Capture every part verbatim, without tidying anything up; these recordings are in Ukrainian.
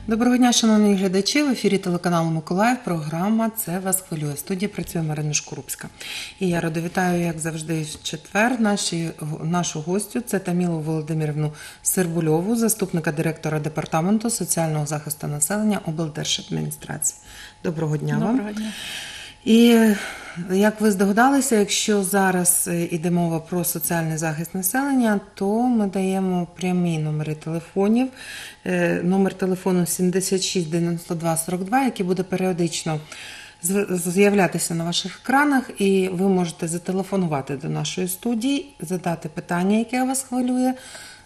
Доброго дня, шановні глядачі. В ефірі телеканалу Миколаїв. Програма «Це вас хвилює». В студії працює Марина Шкурупська. І я радо вітаю, як завжди, в четвер наші, нашу гостю. Це Тамілу Володимирівну Сербульову, заступника директора Департаменту соціального захисту населення облдержадміністрації. Доброго дня вам. Доброго дня. І, як ви здогадалися, якщо зараз йде мова про соціальний захист населення, то ми даємо прямі номери телефонів. Номер телефону сімдесят шість дев'яносто два сорок два, який буде періодично з'являтися на ваших екранах, і ви можете зателефонувати до нашої студії, задати питання, яке вас хвилює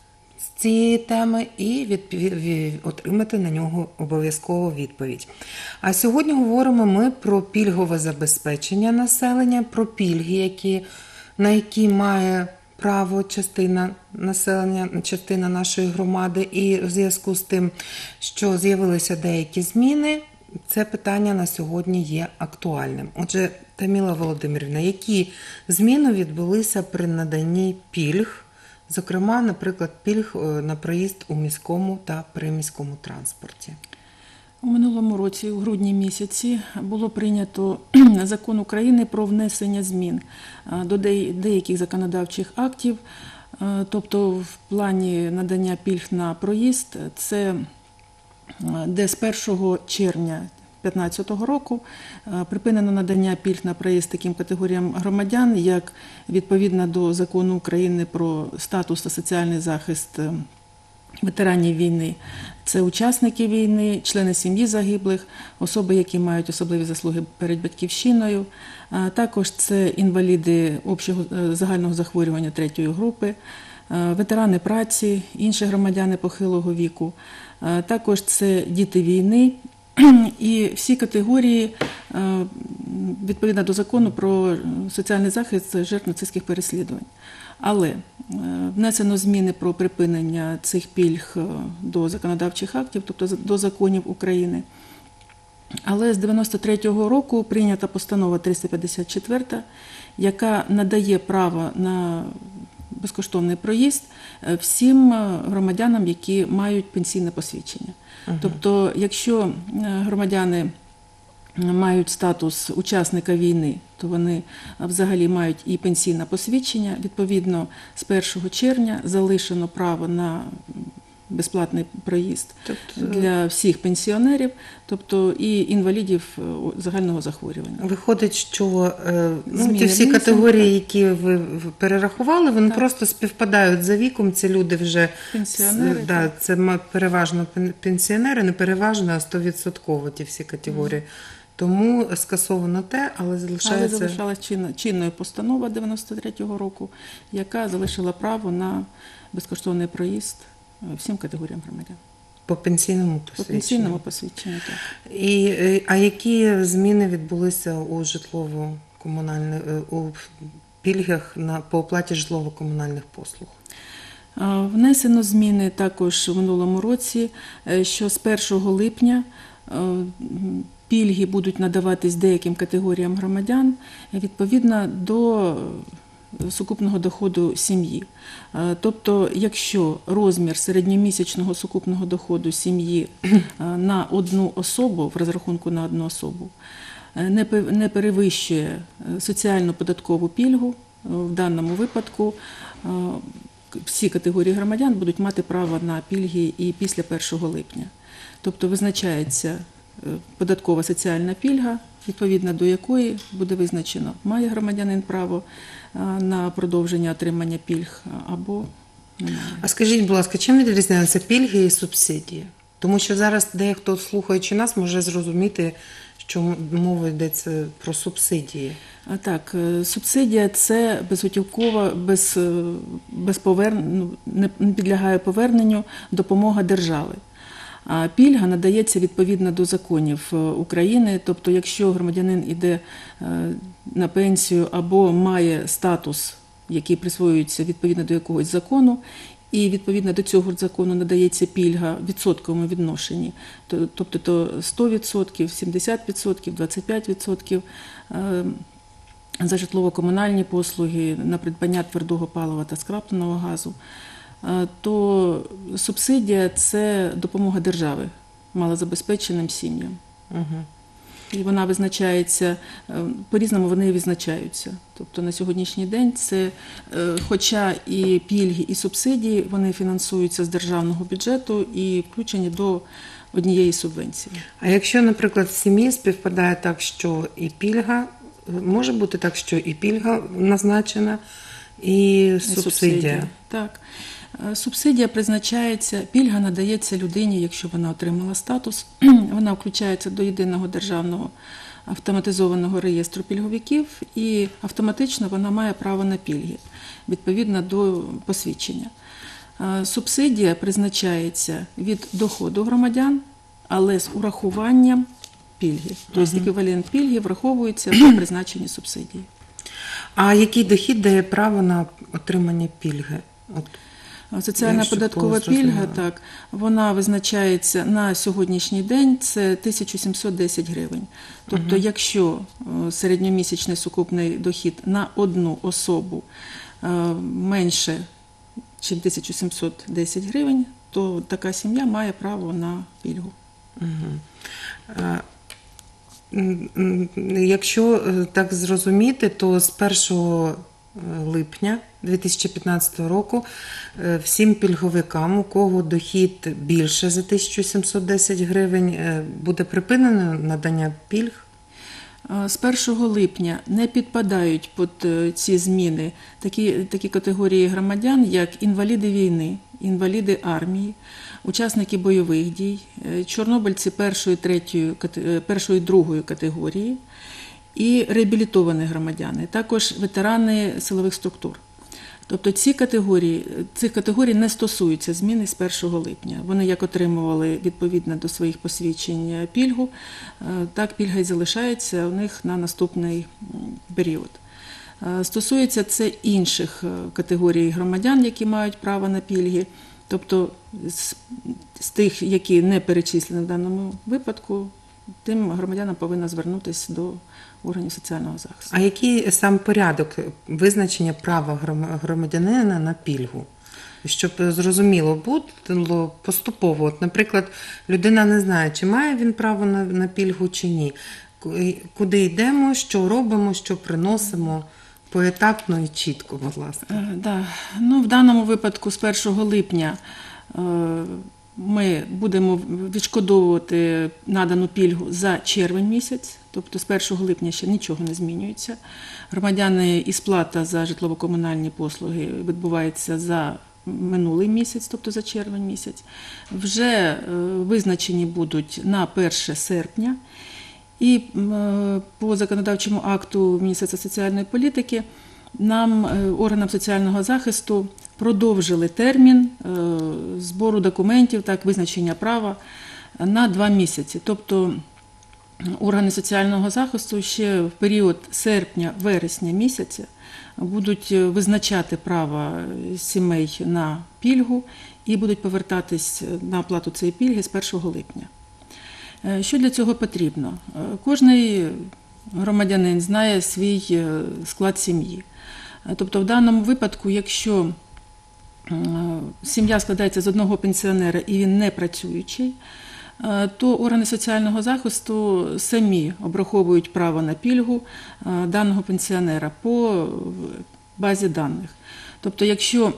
з цієї теми, і відпові... отримати на нього обов'язково відповідь. А сьогодні говоримо ми про пільгове забезпечення населення, про пільги, які, на які має право частина населення, частина нашої громади, і в зв'язку з тим, що з'явилися деякі зміни, це питання на сьогодні є актуальним. Отже, Таміла Володимирівна, які зміни відбулися при наданні пільг, зокрема, наприклад, пільг на проїзд у міському та приміському транспорті? У минулому році, у грудні місяці, було прийнято закон України про внесення змін до деяких законодавчих актів. Тобто в плані надання пільг на проїзд, це де з першого червня дві тисячі п'ятнадцятого року припинено надання пільг на проїзд таким категоріям громадян, як відповідно до закону України про статус та соціальний захист ветеранів війни. Це учасники війни, члени сім'ї загиблих, особи, які мають особливі заслуги перед батьківщиною. Також це інваліди общого загального захворювання третьої групи, ветерани праці, інші громадяни похилого віку. Також це діти війни. І всі категорії, відповідно до закону про соціальний захист жертв нацистських переслідувань. Але внесено зміни про припинення цих пільг до законодавчих актів, тобто до законів України. Але з дев'яносто третього року прийнята постанова триста п'ятдесят чотири, яка надає право на безкоштовний проїзд всім громадянам, які мають пенсійне посвідчення. Uh-huh. Тобто, якщо громадяни мають статус учасника війни, то вони взагалі мають і пенсійне посвідчення. Відповідно, з першого червня залишено право на безплатний проїзд тобто, для всіх пенсіонерів, тобто і інвалідів загального захворювання. Виходить, що ну, ті всі категорії, які ви перерахували, вони так. просто співпадають за віком. Це люди вже пенсіонери. Да, це переважно пенсіонери, не переважно, а сто відсотків ті всі категорії. Mm. Тому скасовано те, але залишається... Але залишалась чинна, чинною постанова дев'яносто третього року, яка залишила право на безкоштовний проїзд всім категоріям громадян. По пенсійному посвідченню? По пенсійному посвідченню, так. І, а які зміни відбулися у житлово-комунальних, у пільгах на, по оплаті житлово-комунальних послуг? Внесено зміни також в минулому році, що з першого липня пільги будуть надаватись деяким категоріям громадян відповідно до сукупного доходу сім'ї. Тобто, якщо розмір середньомісячного сукупного доходу сім'ї на одну особу, в розрахунку на одну особу, не перевищує соціальну податкову пільгу, в даному випадку всі категорії громадян будуть мати право на пільги і після першого липня. Тобто, визначається податкова соціальна пільга, відповідно до якої буде визначено, має громадянин право на продовження отримання пільг або немає. А скажіть, будь ласка, чим відрізняються пільги і субсидії? Тому що зараз дехто, слухаючи нас, може зрозуміти, що мова йдеться про субсидії. А так, субсидія – це безготівкова, без, без поверн... не підлягає поверненню допомога держави. А пільга надається відповідно до законів України, тобто якщо громадянин йде на пенсію або має статус, який присвоюється відповідно до якогось закону, і відповідно до цього закону надається пільга в відсотковому відношенні, тобто то сто відсотків, сімдесят відсотків, двадцять п'ять відсотків за житлово-комунальні послуги, на придбання твердого палива та скрапленого газу, то субсидія – це допомога держави малозабезпеченим сім'ям. Угу. І вона визначається, е, по-різному вони визначаються. Тобто на сьогоднішній день це, е, хоча і пільги, і субсидії, вони фінансуються з державного бюджету і включені до однієї субвенції. А якщо, наприклад, в сім'ї співпадає так, що і пільга, може бути так, що і пільга назначена, і І субсидія. Так. Е, Субсидія призначається, пільга надається людині, якщо вона отримала статус. Вона включається до єдиного державного автоматизованого реєстру пільговиків і автоматично вона має право на пільги, відповідно до посвідчення. Е, Субсидія призначається від доходу громадян, але з урахуванням пільги. Тобто еквівалент пільги враховується при призначенні субсидії. А який дохід дає право на отримання пільги? От, Соціальна Якщо податкова було зрозуміло. пільга, так, вона визначається на сьогоднішній день, це тисяча сімсот десять гривень. Тобто, якщо е, середньомісячний сукупний дохід на одну особу е, менше, ніж тисяча сімсот десять гривень, то така сім'я має право на пільгу. Е, м, м, Якщо е, так зрозуміти, то з першого липня дві тисячі п'ятнадцятого року е, всім пільговикам, у кого дохід більше за тисячу сімсот десять гривень, е, буде припинено надання пільг. З першого липня не підпадають під е, ці зміни такі, такі категорії громадян, як інваліди війни, інваліди армії, учасники бойових дій, е, чорнобильці першої, третьої, кате- е, першої, другої категорії і реабілітовані громадяни, також ветерани силових структур. Тобто ці категорії, цих категорій не стосуються зміни з першого липня. Вони як отримували відповідно до своїх посвідчень пільгу, е, так пільга і залишається у них на наступний м, період. Е, Стосується це інших е, категорій громадян, які мають право на пільги, тобто з, з тих, які не перечислені в даному випадку, тим громадянам повинно звернутися до органів соціального захисту. А який сам порядок визначення права гром- громадянина на пільгу? Щоб зрозуміло було поступово. От, наприклад, людина не знає, чи має він право на, на пільгу, чи ні. Ку- Куди йдемо, що робимо, що приносимо поетапно і чітко, будь ласка. Е, Да. Ну, в даному випадку з першого липня е, ми будемо відшкодовувати надану пільгу за червень місяць, тобто з першого липня ще нічого не змінюється. Громадяни і сплата за житлово-комунальні послуги відбувається за минулий місяць, тобто за червень місяць. Вже е, визначені будуть на перше серпня. І е, по законодавчому акту Міністерства соціальної політики нам, е, органам соціального захисту, продовжили термін е, збору документів, так, визначення права на два місяці. Тобто органи соціального захисту ще в період серпня-вересня місяця будуть визначати право сімей на пільгу і будуть повертатись на оплату цієї пільги з першого липня. Що для цього потрібно? Кожний громадянин знає свій склад сім'ї. Тобто в даному випадку, якщо сім'я складається з одного пенсіонера і він не працюючий, то органи соціального захисту самі обраховують право на пільгу даного пенсіонера по базі даних. Тобто якщо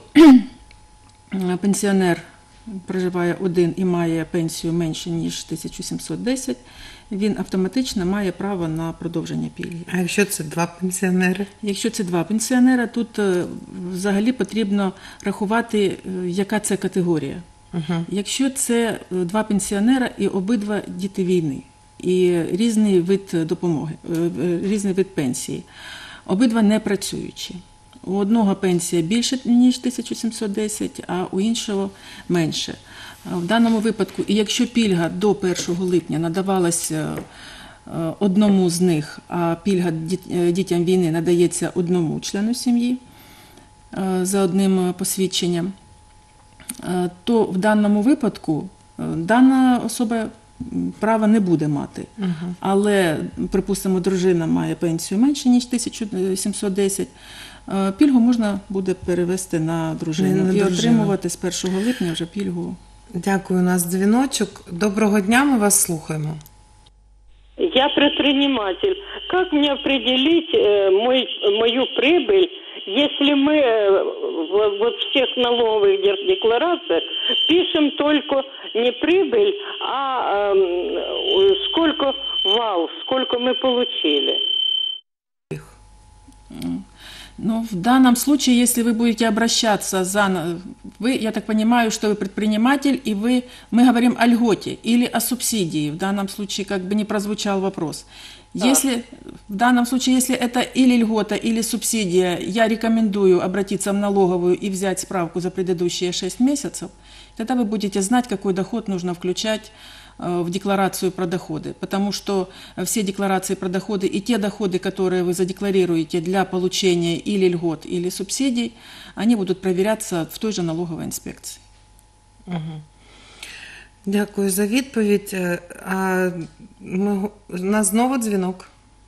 пенсіонер проживає один і має пенсію менше, ніж тисяча сімсот десять, він автоматично має право на продовження пільги. А якщо це два пенсіонери? Якщо це два пенсіонера, тут е, взагалі потрібно рахувати, е, яка це категорія. Угу. Якщо це е, два пенсіонера і обидва діти війни, і різний вид допомоги, е, е, різний вид пенсії, обидва не працюючі. У одного пенсія більше, ніж тисяча сімсот десять, а у іншого менше. В даному випадку, і якщо пільга до першого липня надавалася одному з них, а пільга дітям війни надається одному члену сім'ї за одним посвідченням, то в даному випадку дана особа права не буде мати. Угу. Але, припустимо, дружина має пенсію менше, ніж тисяча сімсот десять, пільгу можна буде перевести на дружину На і дружину. отримувати з першого липня вже пільгу Дякую, у нас дзвіночок. Доброго дня, ми вас слухаємо. Я предприниматель. Как мне определить э, мой, мою прибыль, если мы э, в, во всех налоговых дер- декларациях пишем только не прибыль, а э, сколько вал, сколько мы получили? Но в данном случае, если вы будете обращаться за... Вы, я так понимаю, что вы предприниматель, и вы, мы говорим о льготе или о субсидии. В данном случае как бы не прозвучал вопрос. Если, в данном случае, если это или льгота, или субсидия, я рекомендую обратиться в налоговую и взять справку за предыдущие шесть месяцев, тогда вы будете знать, какой доход нужно включать в декларацию про доходы, потому что все декларации про доходы и те доходы, которые вы задекларируете для получения или льгот, или субсидий, они будут проверяться в той же налоговой інспекції. Угу. Дякую за відповідь. А ми, у нас знову дзвінок.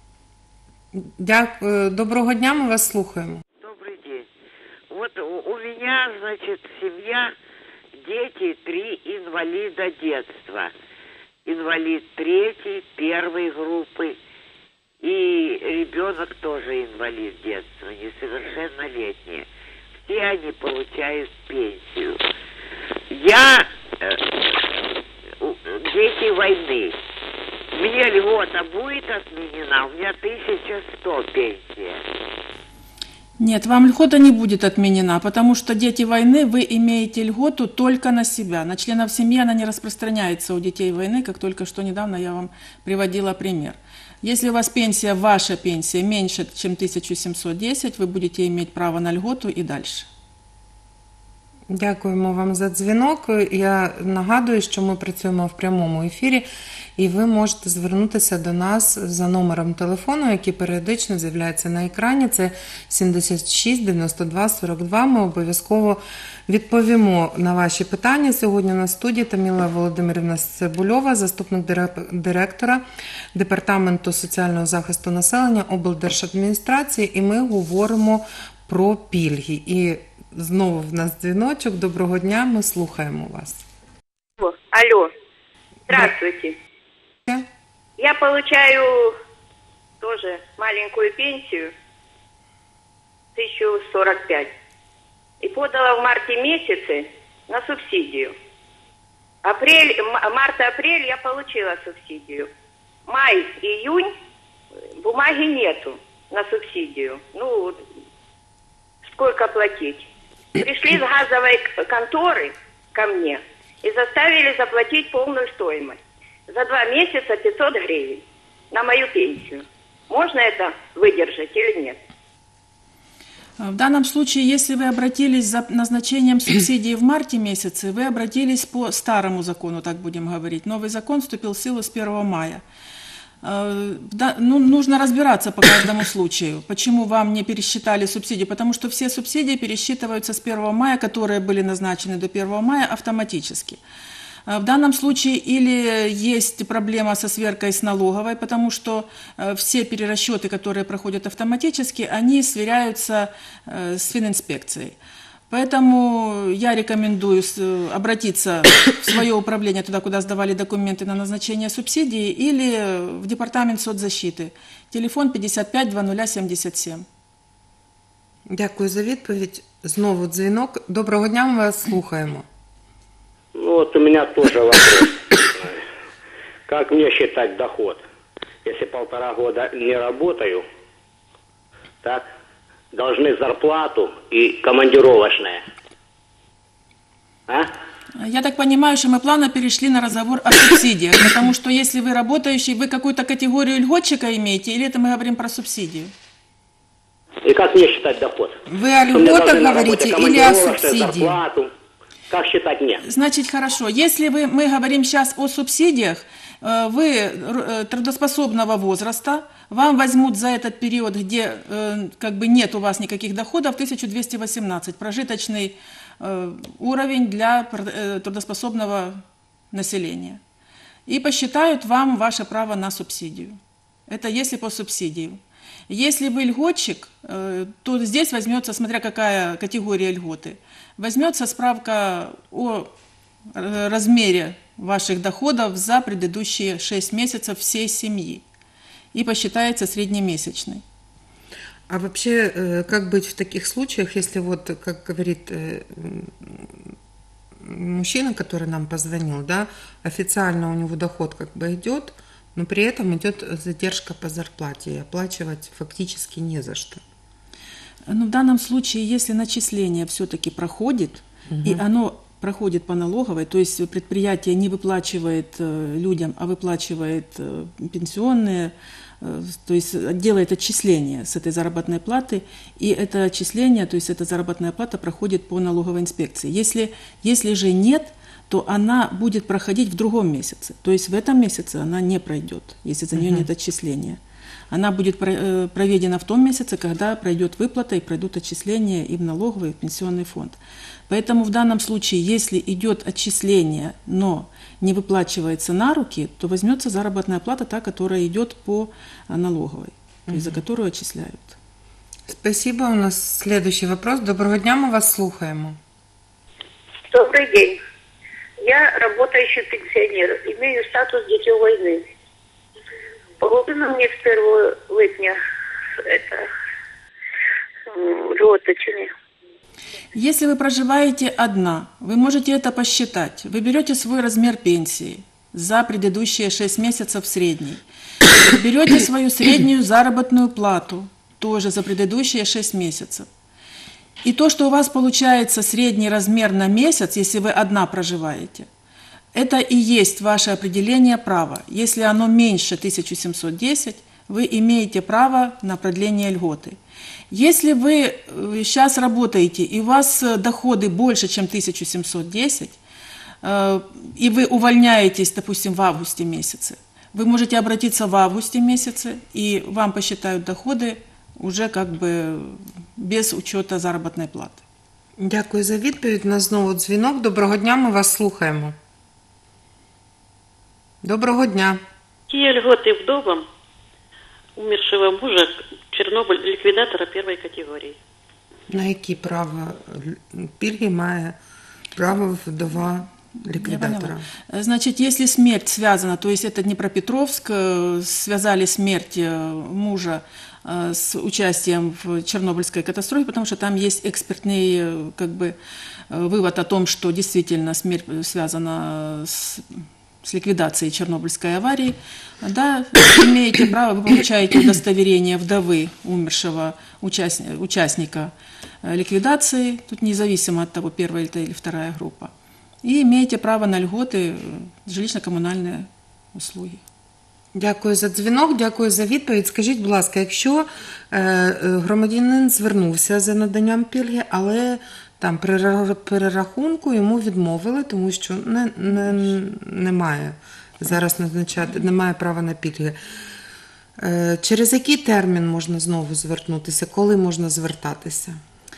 Дякую. Доброго дня, ми вас слухаємо. Добрый день. Вот у, у меня, значит, семья, дети, три инвалида детства. Инвалид третьей, первой группы. И ребенок тоже инвалид детства, несовершеннолетний. Все они получают пенсию. Я э, дети войны. Мне льгота будет отменена, у меня тысяча сто пенсия. Нет, вам льгота не будет отменена, потому что дети войны, вы имеете льготу только на себя. На членов семьи она не распространяется у детей войны, как только что недавно я вам приводила пример. Если у вас пенсия, ваша пенсия меньше, чем тысяча семьсот десять, вы будете иметь право на льготу и дальше. Дякуємо вам за дзвінок. Я нагадую, що ми працюємо в прямому ефірі, і ви можете звернутися до нас за номером телефону, який періодично з'являється на екрані. Це сімдесят шість дев'яносто два сорок два. Ми обов'язково відповімо на ваші питання. Сьогодні на студії Таміла Володимирівна Цибульова, заступник директора Департаменту соціального захисту населення облдержадміністрації, і ми говоримо про пільги. І знову в нас дзвіночок. Доброго дня, ми слухаємо вас. Алло, здравствуйте. Да. Я получаю тоже маленькую пенсию, тысячу сорок пять. И подала в марте месяце на субсидию. Апрель, март-апрель я получила субсидию. Май, июнь бумаги нету на субсидию. Ну, сколько платить? Пришли с газовой конторы ко мне и заставили заплатить полную стоимость. За два месяца пятьсот гривен на мою пенсию. Можно это выдержать или нет? В данном случае, если вы обратились за назначением субсидии в марте месяце, вы обратились по старому закону, так будем говорить. Новый закон вступил в силу с первого мая. Да, ну, нужно разбираться по каждому случаю, почему вам не пересчитали субсидии, потому что все субсидии пересчитываются с первого мая, которые были назначены до первого мая автоматически. В данном случае или есть проблема со сверкой с налоговой, потому что все перерасчеты, которые проходят автоматически, они сверяются с фининспекцией. Поэтому я рекомендую обратиться в свое управление, туда, куда сдавали документы на назначение субсидии, или в департамент соцзащиты. Телефон пятьдесят пять двадцать семьдесят семь. Дякую за відповідь. Знову дзвінок. Доброго дня, ми вас слухаємо. Ну вот у меня тоже вопрос. Как мне считать доход? Если полтора года не работаю, так, должны зарплату и командировочные. А? Я так понимаю, что мы плавно перешли на разговор о субсидиях, потому что если вы работающий, вы какую-то категорию льготчика имеете, или это мы говорим про субсидию? И как мне считать доход? Вы о льготах говорите или о субсидии? Зарплату. Как считать мне? Значит, хорошо. Если вы, мы говорим сейчас о субсидиях, вы трудоспособного возраста, вам возьмут за этот период, где как бы нет у вас никаких доходов, тысяча двести восемнадцать, прожиточный уровень для трудоспособного населения. И посчитают вам ваше право на субсидию. Это если по субсидии. Если вы льготчик, то здесь возьмется, смотря какая категория льготы, возьмется справка о э, размере ваших доходов за предыдущие шесть месяцев всей семьи и посчитается среднемесячный. А вообще, э, как быть в таких случаях, если вот, как говорит э, мужчина, который нам позвонил, да, официально у него доход как бы идет, но при этом идет задержка по зарплате, и оплачивать фактически не за что. Ну, в данном случае, если начисление все-таки проходит, угу. и оно проходит по налоговой, то есть предприятие не выплачивает э, людям, а выплачивает э, пенсионные, э, то есть делает отчисление с этой заработной платы, и это отчисление, то есть эта заработная плата проходит по налоговой инспекции. Если, если же нет, то она будет проходить в другом месяце, то есть в этом месяце она не пройдет, если за нее uh-huh. нет отчисления. Она будет проведена в том месяце, когда пройдет выплата и пройдут отчисления и в налоговый, и в пенсионный фонд. Поэтому в данном случае, если идет отчисление, но не выплачивается на руки, то возьмется заработная плата, та, которая идет по налоговой, то есть за которую отчисляют. Спасибо. У нас следующий вопрос. Доброго дня, мы вас слухаем. Добрый день. Я работающий пенсионер, имею статус дитё войны. Положено мне с первого липня это льготочные. Если вы проживаете одна, вы можете это посчитать. Вы берете свой размер пенсии за предыдущие шесть месяцев средний. Берете свою среднюю заработную плату тоже за предыдущие шесть месяцев. И то, что у вас получается средний размер на месяц, если вы одна проживаете, это и есть ваше определение права. Если оно меньше тысяча семьсот десять, вы имеете право на продление льготы. Если вы сейчас работаете, и у вас доходы больше, чем тысяча семьсот десять, и вы увольняетесь, допустим, в августе месяце, вы можете обратиться в августе месяце, и вам посчитают доходы уже как бы без учета заробітної плати. Дякую за відповідь. У нас знову дзвінок. Доброго дня, ми вас слухаємо. Доброго дня. Какие льготы вдовам умершего мужа Чернобыль ликвидатора первой категории? На які права пільги має право вдова ликвидатора? Значит, если смерть связана, то есть это Днепропетровск, связали смерть мужа с участием в Чернобыльской катастрофе, потому что там есть экспертный как бы, вывод о том, что действительно смерть связана с, с ликвидацией Чернобыльской аварии. Да, имеете право, вы получаете удостоверение вдовы умершего участника, участника ликвидации, тут независимо от того, первая или вторая группа. И имеете право на льготы, жилищно-комунальні услуги. Дякую за дзвінок, дякую за відповідь. Скажіть, будь ласка, якщо е, громадянин звернувся за наданням пільги, але там при перерахунку йому відмовили, тому що не, не, немає зараз назначати, немає права на пільги. Е, через який термін можна знову звернутися? Коли можна звертатися?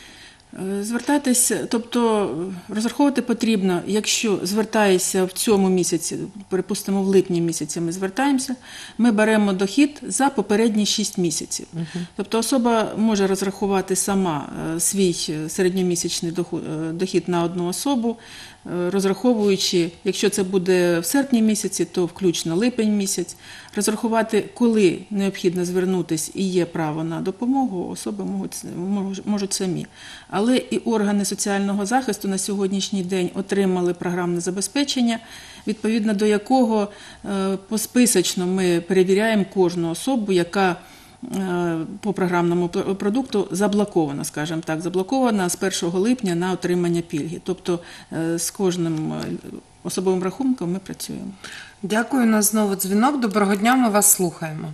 Звертатись, тобто розраховувати потрібно, якщо звертаєшся в цьому місяці, припустимо, в липні місяці ми звертаємося, ми беремо дохід за попередні шість місяців. Uh-huh. Тобто особа може розрахувати сама свій середньомісячний дохід на одну особу, розраховуючи, якщо це буде в серпні місяці, то включно липень місяць, розрахувати, коли необхідно звернутися і є право на допомогу, особи можуть, можуть самі. Але і органи соціального захисту на сьогоднішній день отримали програмне забезпечення, відповідно до якого посписочно ми перевіряємо кожну особу, яка по програмному продукту заблокована, скажімо так, заблокована з першого липня на отримання пільги. Тобто з кожним особовим рахунком ми працюємо. Дякую. У нас знову дзвінок. Доброго дня, ми вас слухаємо.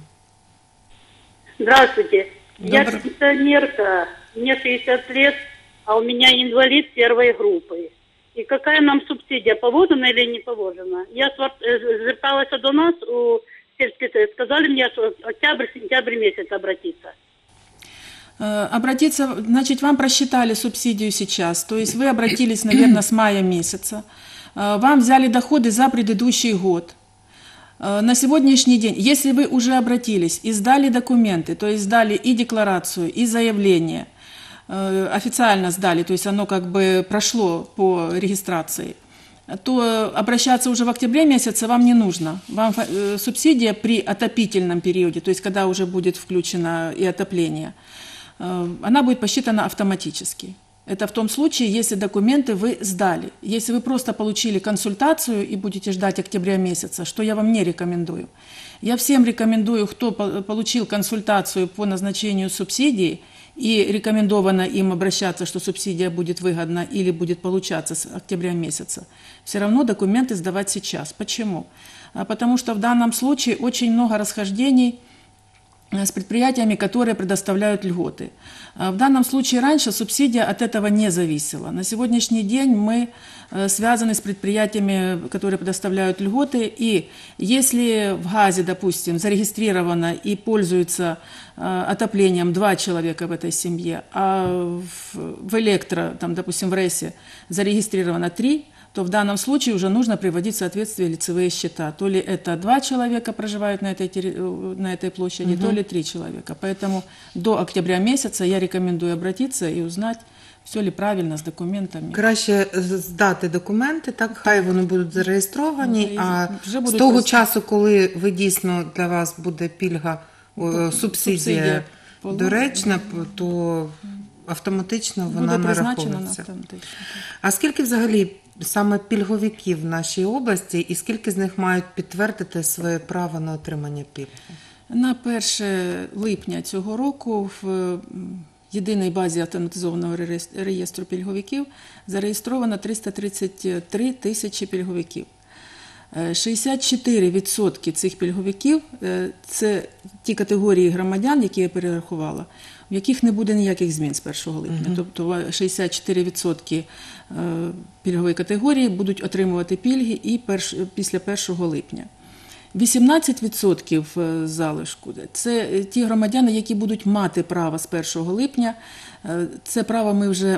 Здравствуйте. Добр... Я пенсионерка, мне шестьдесят лет, а у меня инвалид первой группы. И какая нам субсидия, положена или не положена? Я зверталась до нас у сказали мне, что октябрь-сентябрь месяц обратиться. Обратиться, значит, вам просчитали субсидию сейчас, то есть вы обратились, наверное, с мая месяца, вам взяли доходы за предыдущий год. На сегодняшний день, если вы уже обратились и сдали документы, то есть сдали и декларацию, и заявление, официально сдали, то есть оно как бы прошло по регистрации, то обращаться уже в октябре месяце вам не нужно. Вам э, субсидия при отопительном периоде, то есть когда уже будет включено и отопление, э, она будет посчитана автоматически. Это в том случае, если документы вы сдали. Если вы просто получили консультацию и будете ждать октября месяца, что я вам не рекомендую. Я всем рекомендую, кто получил консультацию по назначению субсидии, и рекомендовано им обращаться, что субсидия будет выгодна или будет получаться с октября месяца, все равно документы сдавать сейчас. Почему? Потому что в данном случае очень много расхождений с предприятиями, которые предоставляют льготы. В данном случае раньше субсидия от этого не зависела. На сегодняшний день мы связаны с предприятиями, которые предоставляют льготы, и если в ГАЗе, допустим, зарегистрировано и пользуется отоплением два человека в этой семье, а в электро, там, допустим, в РЭСе зарегистрировано три, то в данном случае уже нужно приводить в соответствие лицевые счета. То ли это два человека проживают на этой, на этой площади, угу. то ли три человека. Поэтому до октября месяца я рекомендую обратиться и узнать, все ли правильно з документами. Краще здати документи, так, хай вони будуть зареєстровані, ну, а вже будуть з того просто... часу, коли ви дійсно для вас буде пільга, субсидія, субсидія доречна, то автоматично вона нараховується. А скільки взагалі саме пільговиків в нашій області і скільки з них мають підтвердити своє право на отримання пільги? На перше липня цього року в єдиній базі автоматизованого реєстру пільговиків зареєстровано триста тридцять три тисячі пільговиків. шістдесят чотири відсотки цих пільговиків – це ті категорії громадян, які я перерахувала, в яких не буде ніяких змін з першого липня. Uh-huh. Тобто шістдесят чотири відсотки пільгової категорії будуть отримувати пільги і перш, після першого липня. вісімнадцять відсотків залишку – це ті громадяни, які будуть мати право з першого липня. Це право ми вже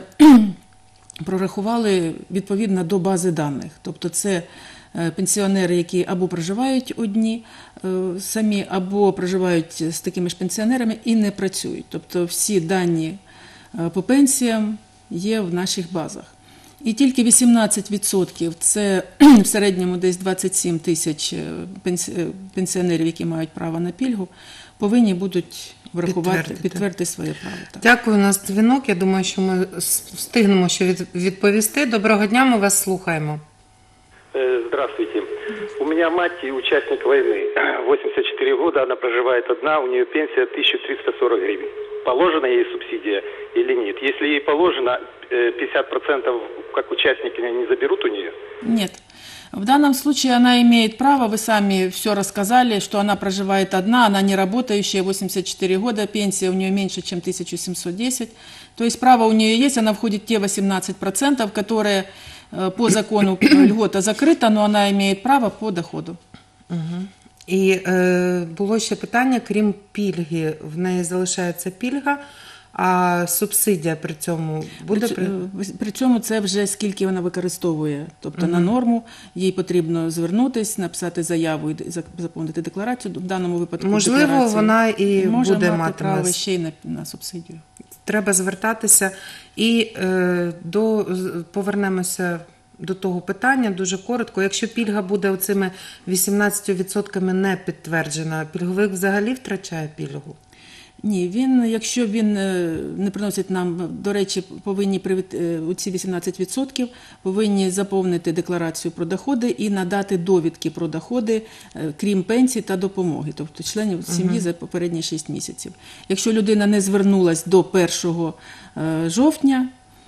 прорахували відповідно до бази даних. Тобто це пенсіонери, які або проживають одні самі, або проживають з такими ж пенсіонерами і не працюють. Тобто всі дані по пенсіям є в наших базах. І тільки вісімнадцять відсотків, це в середньому десь двадцять сім тисяч пенсіонерів, які мають право на пільгу, повинні будуть врахувати, підтвердити, підтвердити своє право. Так. Дякую, у нас дзвінок. Я думаю, що ми встигнемо ще відповісти. Доброго дня, ми вас слухаємо. Здравствуйте. У меня мать участник войны. восемьдесят четыре года, она проживает одна, у нее пенсия тысяча триста сорок гривен. Положена ей субсидия или нет? Если ей положено, пятьдесят процентов как участники не заберут у нее? Нет. В данном случае она имеет право, вы сами все рассказали, что она проживает одна, она не работающая, восемьдесят четыре года, пенсия у нее меньше, чем тысяча семьсот десять. То есть право у нее есть, она входит в те восемнадцать процентов, которые по закону льгота закрита, но вона має право по доходу. Угу. І е, було ще питання, крім пільги, в неї залишається пільга, а субсидія при цьому буде? При, при цьому це вже скільки вона використовує. Тобто угу. на норму їй потрібно звернутися, написати заяву і заповнити декларацію. В даному випадку можливо, вона і може буде мати мати право ще й на, на субсидію. Треба звертатися і е, до, повернемося до того питання дуже коротко. Якщо пільга буде оцими вісімнадцятью відсотками не підтверджена, пільговик взагалі втрачає пільгу? Ні, він, якщо він не приносить нам, до речі, повинні у ці вісімнадцять відсотків повинні заповнити декларацію про доходи і надати довідки про доходи, крім пенсії та допомоги, тобто членів сім'ї за попередні шість місяців. Якщо людина не звернулась до першого жовтня,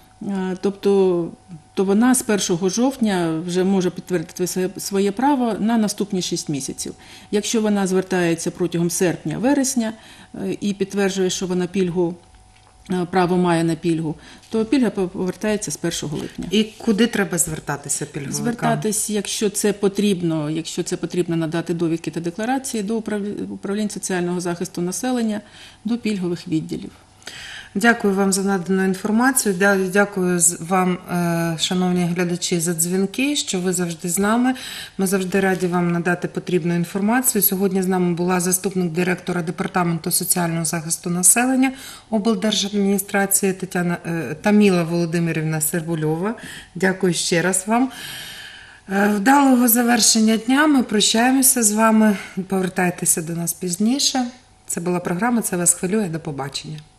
тобто то вона з першого жовтня вже може підтвердити своє, своє право на наступні шість місяців. Якщо вона звертається протягом серпня-вересня і підтверджує, що вона пільгу, право має на пільгу, то пільга повертається з першого липня. І куди треба звертатися пільговикам? Звертатись, якщо це потрібно, якщо це потрібно надати довідки та декларації до управління соціального захисту населення, до пільгових відділів. Дякую вам за надану інформацію. Дякую вам, шановні глядачі, за дзвінки, що ви завжди з нами. Ми завжди раді вам надати потрібну інформацію. Сьогодні з нами була заступник директора Департаменту соціального захисту населення облдержадміністрації Тетяна Таміла Володимирівна Сербульова. Дякую ще раз вам. Е, Вдалого завершення дня. Ми прощаємося з вами. Повертайтеся до нас пізніше. Це була програма «Це вас хвилює». До побачення.